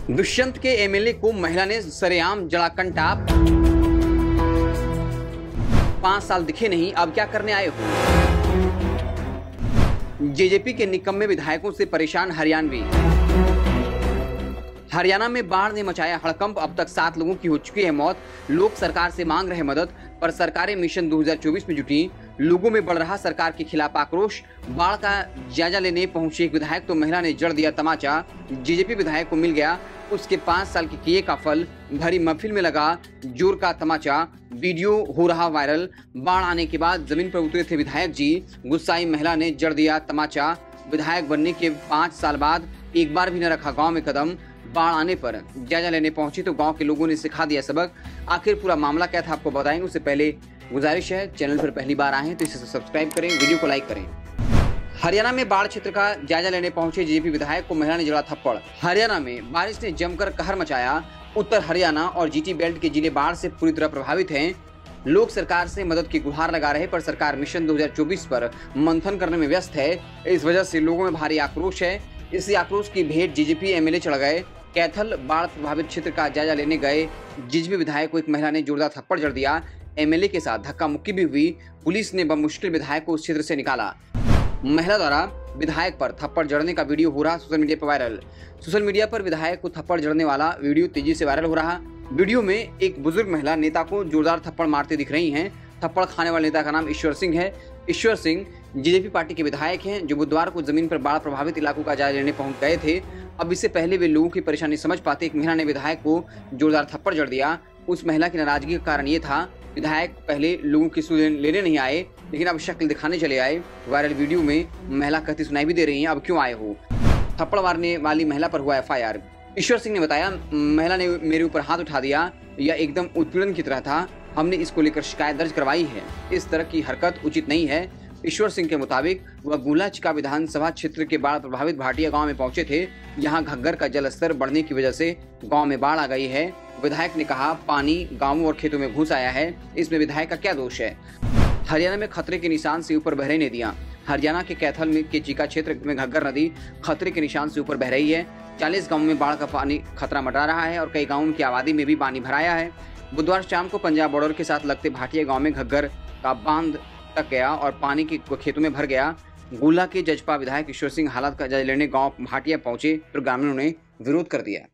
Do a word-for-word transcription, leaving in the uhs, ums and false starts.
दुष्यंत के एमएलए को महिला ने सरेआम जड़ा कंटा। पांच साल दिखे नहीं, अब क्या करने आए हो। जेजेपी के निकम्मे विधायकों से परेशान हरियाणवी। हरियाणा में बाढ़ ने मचाया हड़कंप, अब तक सात लोगों की हो चुकी है मौत। लोग सरकार से मांग रहे मदद, पर सरकारें मिशन दो हज़ार चौबीस में जुटी। लोगों में बढ़ रहा सरकार के खिलाफ आक्रोश। बाढ़ का जायजा लेने पहुंचे एक विधायक तो महिला ने जड़ दिया तमाचा। जेजेपी विधायक को मिल गया उसके पांच साल के किए का फल। भरी महफिल में लगा जोर का तमाचा, वीडियो हो रहा वायरल। बाढ़ आने के बाद जमीन पर उतरे थे विधायक जी, गुस्साई महिला ने जड़ दिया तमाचा। विधायक बनने के पाँच साल बाद एक बार भी न रखा गाँव में कदम। बाढ़ आने पर जायजा लेने पहुंचे तो गांव के लोगों ने सिखा दिया सबक। आखिर पूरा मामला क्या था आपको बताएंगे, उससे पहले गुजारिश है चैनल पर पहली बार आए हैं तो इसे सब्सक्राइब करें, वीडियो को लाइक करें। हरियाणा में बाढ़ क्षेत्र का जायजा लेने पहुंचे जेजेपी विधायक को महिला ने जड़ा थप्पड़। हरियाणा में बारिश ने जमकर कहर मचाया। उत्तर हरियाणा और जीटी बेल्ट के जिले बाढ़ से पूरी तरह प्रभावित हैं। लोग सरकार से मदद की गुहार लगा रहे, पर सरकार मिशन दो हज़ार चौबीस पर मंथन करने में व्यस्त है। इस वजह से लोगों में भारी आक्रोश है। इसी आक्रोश की भेंट जेजेपी एमएलए चढ़ गए। कैथल बाढ़ प्रभावित क्षेत्र का जायजा लेने गए जेजेपी विधायक को एक महिला ने जोरदार थप्पड़ जड़ दिया। एमएलए के साथ धक्का मुक्की भी हुई। पुलिस ने बमुश्किल विधायक को उस क्षेत्र से निकाला। महिला द्वारा विधायक पर थप्पड़ जड़ने का वीडियो हो रहा सोशल मीडिया पर वायरल। सोशल मीडिया पर विधायक को थप्पड़ जड़ने वाला वीडियो तेजी से वायरल हो रहा। वीडियो में एक बुजुर्ग महिला नेता को जोरदार थप्पड़ मारते दिख रही हैं। थप्पड़ खाने वाले नेता का नाम ईश्वर सिंह है। ईश्वर सिंह जेजेपी पार्टी के विधायक हैं जो बुधवार को जमीन पर बाढ़ प्रभावित इलाकों का जायजा लेने पहुंच गए थे। अब इससे पहले वे लोगों की परेशानी समझ पाते एक महिला ने विधायक को जोरदार थप्पड़ जड़ दिया। उस महिला की नाराजगी का कारण ये था विधायक पहले लोगों की सुध लेने नहीं आए, लेकिन अब शक्ल दिखाने चले आए। वायरल वीडियो में महिला कहती सुनाई भी दे रही हैं, अब क्यों आए हो। थप्पड़ मारने वाली महिला पर हुआ F I R. Ishwar Singh ने बताया, महिला ने मेरे ऊपर हाथ उठा दिया, यह एकदम उत्पीड़न की तरह था। हमने इसको लेकर शिकायत दर्ज करवाई है। इस तरह की हरकत उचित नहीं है। ईश्वर सिंह के मुताबिक वह गुलाचिका विधानसभा क्षेत्र के बाढ़ प्रभावित भाटिया गांव में पहुंचे थे। यहां घग्गर का जल स्तर बढ़ने की वजह से गांव में बाढ़ आ गई है। विधायक ने कहा, पानी गांवों और खेतों में घुस आया है, इसमें विधायक का क्या दोष है। हरियाणा में खतरे के निशान से ऊपर बह रही नदियां। हरियाणा के कैथल में के चीका क्षेत्र में घग्गर नदी खतरे के निशान से ऊपर बह रही है। चालीस गाँव में बाढ़ का पानी खतरा मंडरा रहा है और कई गाँवों की आबादी में भी पानी भराया है। बुधवार शाम को पंजाब बॉर्डर के साथ लगते भाटिया गांव में घग्गर का बांध तक गया और पानी के खेतों में भर गया। गुला के जजपा विधायक ईश्वर सिंह हालात का जायजा लेने गांव भाटिया पहुंचे तो ग्रामीणों ने विरोध कर दिया।